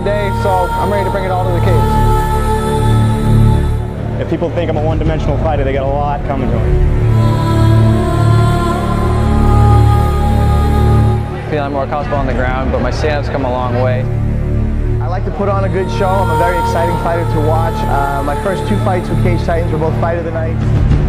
every day, so I'm ready to bring it all to the cage. If people think I'm a one-dimensional fighter, they got a lot coming to them. I feel I'm more comfortable on the ground, but my stand-up's come a long way. I like to put on a good show. I'm a very exciting fighter to watch. My first 2 fights with Cage Titans were both Fight of the Night.